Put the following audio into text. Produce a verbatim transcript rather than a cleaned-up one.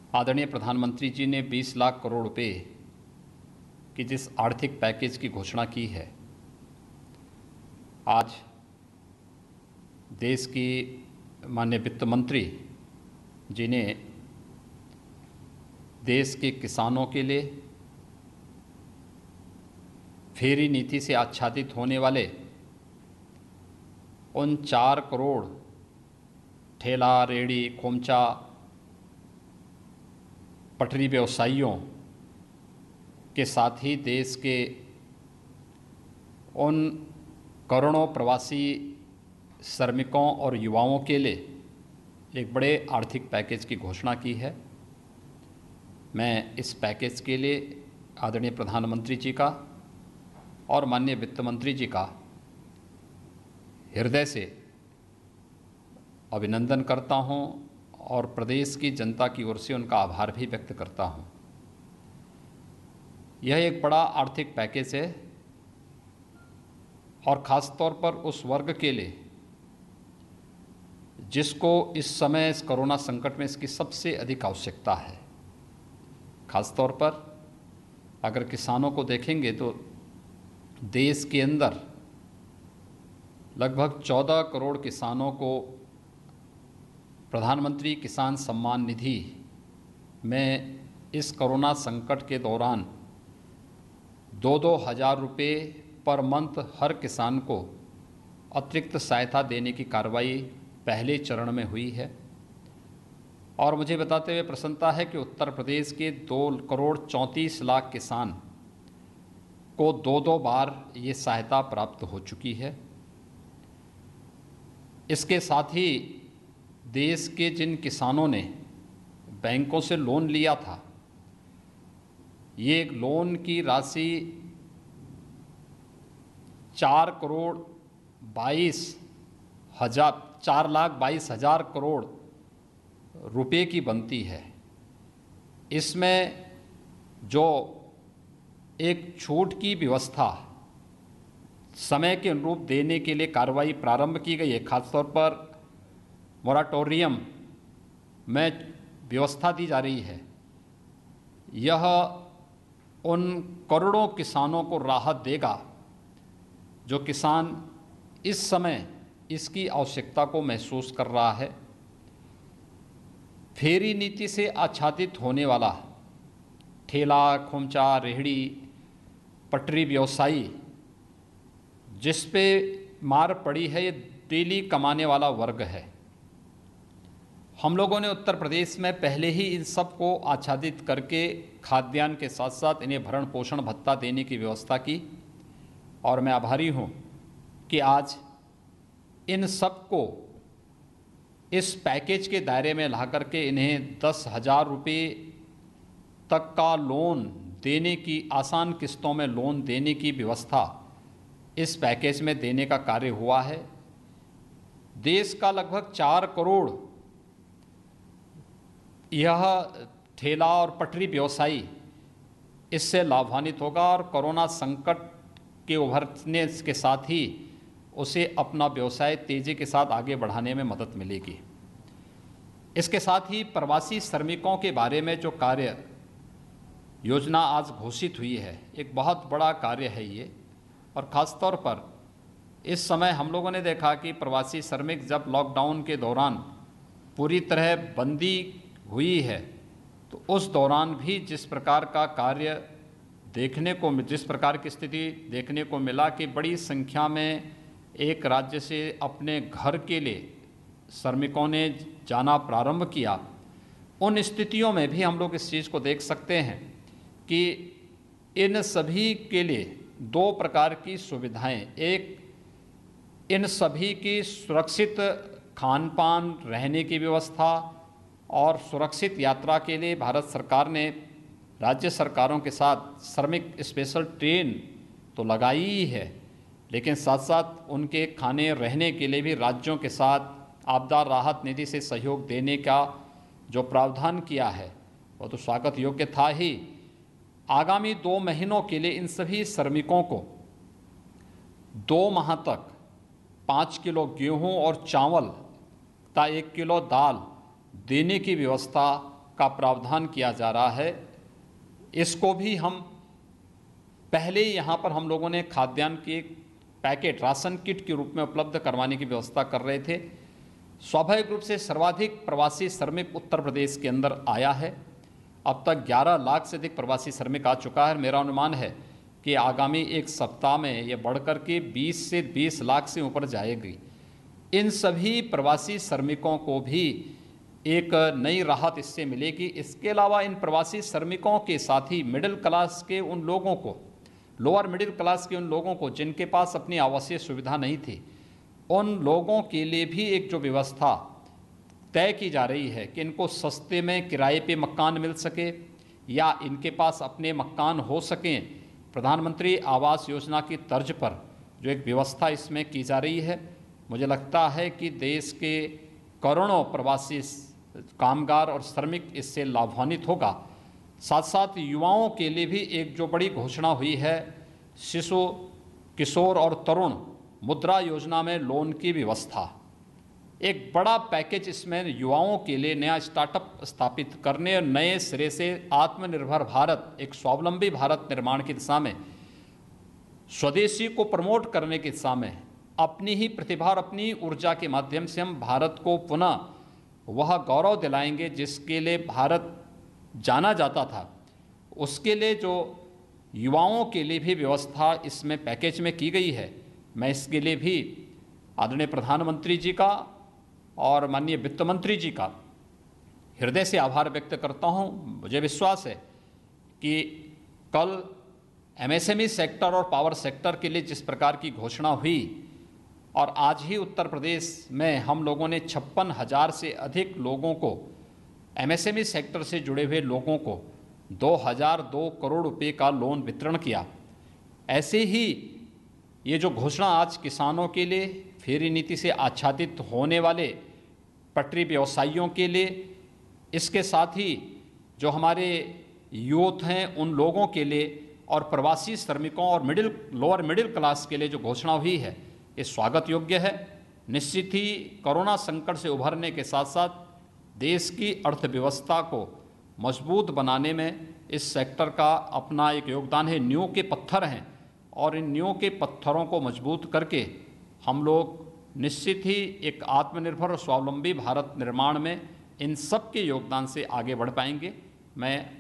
आदरणीय प्रधानमंत्री जी ने बीस लाख करोड़ रुपए की जिस आर्थिक पैकेज की घोषणा की है, आज देश की माननीय वित्त मंत्री जी ने देश के किसानों के लिए फेरी नीति से आच्छादित होने वाले उन चार करोड़ ठेला, रेहड़ी, खोमचा, पटरी व्यवसायियों के साथ ही देश के उन करोड़ों प्रवासी श्रमिकों और युवाओं के लिए एक बड़े आर्थिक पैकेज की घोषणा की है। मैं इस पैकेज के लिए आदरणीय प्रधानमंत्री जी का और माननीय वित्त मंत्री जी का हृदय से अभिनंदन करता हूं और प्रदेश की जनता की ओर से उनका आभार भी व्यक्त करता हूं। यह एक बड़ा आर्थिक पैकेज है और ख़ास तौर पर उस वर्ग के लिए जिसको इस समय इस कोरोना संकट में इसकी सबसे अधिक आवश्यकता है। ख़ास तौर पर अगर किसानों को देखेंगे तो देश के अंदर लगभग चौदह करोड़ किसानों को प्रधानमंत्री किसान सम्मान निधि में इस कोरोना संकट के दौरान दो दो हज़ार रुपये पर मंथ हर किसान को अतिरिक्त सहायता देने की कार्रवाई पहले चरण में हुई है। और मुझे बताते हुए प्रसन्नता है कि उत्तर प्रदेश के दो करोड़ चौंतीस लाख किसान को दो दो बार ये सहायता प्राप्त हो चुकी है। इसके साथ ही देश के जिन किसानों ने बैंकों से लोन लिया था, ये एक लोन की राशि चार करोड़ बाईस हजार चार लाख बाईस हजार करोड़ रुपए की बनती है। इसमें जो एक छूट की व्यवस्था समय के अनुरूप देने के लिए कार्रवाई प्रारंभ की गई है। खासतौर पर मोराटोरियम में व्यवस्था दी जा रही है। यह उन करोड़ों किसानों को राहत देगा जो किसान इस समय इसकी आवश्यकता को महसूस कर रहा है। फेरी नीति से आच्छादित होने वाला ठेला, खोमचा, रेहड़ी, पटरी व्यवसायी जिस पे मार पड़ी है, ये डेली कमाने वाला वर्ग है। हम लोगों ने उत्तर प्रदेश में पहले ही इन सब को आच्छादित करके खाद्यान्न के साथ साथ इन्हें भरण पोषण भत्ता देने की व्यवस्था की और मैं आभारी हूँ कि आज इन सब को इस पैकेज के दायरे में ला करके इन्हें दस हज़ार रुपये तक का लोन देने की, आसान किस्तों में लोन देने की व्यवस्था इस पैकेज में देने का कार्य हुआ है। देश का लगभग चार करोड़ यह ठेला और पटरी व्यवसायी इससे लाभान्वित होगा और कोरोना संकट के उभरने के साथ ही उसे अपना व्यवसाय तेज़ी के साथ आगे बढ़ाने में मदद मिलेगी। इसके साथ ही प्रवासी श्रमिकों के बारे में जो कार्य योजना आज घोषित हुई है, एक बहुत बड़ा कार्य है ये। और ख़ास तौर पर इस समय हम लोगों ने देखा कि प्रवासी श्रमिक जब लॉकडाउन के दौरान पूरी तरह बंदी हुई है, तो उस दौरान भी जिस प्रकार का कार्य देखने को, जिस प्रकार की स्थिति देखने को मिला कि बड़ी संख्या में एक राज्य से अपने घर के लिए श्रमिकों ने जाना प्रारंभ किया, उन स्थितियों में भी हम लोग इस चीज़ को देख सकते हैं कि इन सभी के लिए दो प्रकार की सुविधाएं, एक इन सभी की सुरक्षित खान पान, रहने की व्यवस्था और सुरक्षित यात्रा के लिए भारत सरकार ने राज्य सरकारों के साथ श्रमिक स्पेशल ट्रेन तो लगाई ही है, लेकिन साथ साथ उनके खाने रहने के लिए भी राज्यों के साथ आपदा राहत निधि से सहयोग देने का जो प्रावधान किया है वो तो स्वागत योग्य था ही। आगामी दो महीनों के लिए इन सभी श्रमिकों को दो माह तक पाँच किलो गेहूं और चावल तथा एक किलो दाल देने की व्यवस्था का प्रावधान किया जा रहा है, इसको भी हम पहले यहाँ पर हम लोगों ने खाद्यान्न के पैकेट राशन किट के रूप में उपलब्ध करवाने की व्यवस्था कर रहे थे। स्वाभाविक रूप से सर्वाधिक प्रवासी श्रमिक उत्तर प्रदेश के अंदर आया है। अब तक ग्यारह लाख से अधिक प्रवासी श्रमिक आ चुका है। मेरा अनुमान है कि आगामी एक सप्ताह में ये बढ़कर के बीस से बीस लाख से ऊपर जाएगी। इन सभी प्रवासी श्रमिकों को भी एक नई राहत इससे मिलेगी। इसके अलावा इन प्रवासी श्रमिकों के साथ ही मिडिल क्लास के उन लोगों को, लोअर मिडिल क्लास के उन लोगों को जिनके पास अपनी आवासीय सुविधा नहीं थी, उन लोगों के लिए भी एक जो व्यवस्था तय की जा रही है कि इनको सस्ते में किराए पे मकान मिल सके या इनके पास अपने मकान हो सकें, प्रधानमंत्री आवास योजना की तर्ज पर जो एक व्यवस्था इसमें की जा रही है, मुझे लगता है कि देश के करोड़ों प्रवासी कामगार और श्रमिक इससे लाभान्वित होगा। साथ साथ युवाओं के लिए भी एक जो बड़ी घोषणा हुई है, शिशु, किशोर और तरुण मुद्रा योजना में लोन की व्यवस्था, एक बड़ा पैकेज इसमें युवाओं के लिए नया स्टार्टअप स्थापित करने और नए सिरे से आत्मनिर्भर भारत, एक स्वावलंबी भारत निर्माण की दिशा में, स्वदेशी को प्रमोट करने की दिशा में, अपनी ही प्रतिभा और अपनी ऊर्जा के माध्यम से हम भारत को पुनः वह गौरव दिलाएंगे जिसके लिए भारत जाना जाता था। उसके लिए जो युवाओं के लिए भी व्यवस्था इसमें पैकेज में की गई है, मैं इसके लिए भी आदरणीय प्रधानमंत्री जी का और माननीय वित्त मंत्री जी का हृदय से आभार व्यक्त करता हूं। मुझे विश्वास है कि कल एमएसएमई सेक्टर और पावर सेक्टर के लिए जिस प्रकार की घोषणा हुई और आज ही उत्तर प्रदेश में हम लोगों ने छप्पन हज़ार से अधिक लोगों को, एमएसएमई सेक्टर से जुड़े हुए लोगों को दो हज़ार दो करोड़ रुपए का लोन वितरण किया। ऐसे ही ये जो घोषणा आज किसानों के लिए, फेरी नीति से आच्छादित होने वाले पटरी व्यवसायियों के लिए, इसके साथ ही जो हमारे यूथ हैं उन लोगों के लिए और प्रवासी श्रमिकों और मिडिल लोअर मिडिल क्लास के लिए जो घोषणा हुई है, ये स्वागत योग्य है। निश्चित ही कोरोना संकट से उभरने के साथ साथ देश की अर्थव्यवस्था को मजबूत बनाने में इस सेक्टर का अपना एक योगदान है। नींव के पत्थर हैं और इन नींव के पत्थरों को मजबूत करके हम लोग निश्चित ही एक आत्मनिर्भर और स्वावलंबी भारत निर्माण में इन सब के योगदान से आगे बढ़ पाएंगे। मैं